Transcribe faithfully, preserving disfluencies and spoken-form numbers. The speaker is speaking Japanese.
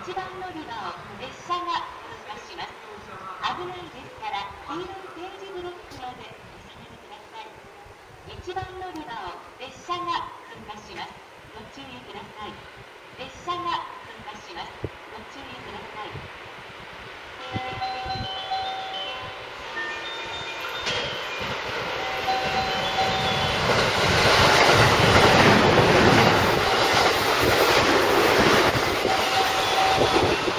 ちばん乗り場を列車が通過します。危ないですから黄色い点字ブロックまでお下がりください。いちばん乗り場を列車が通過します。ご注意ください。列車が通過します。ご注意ください。Thank you.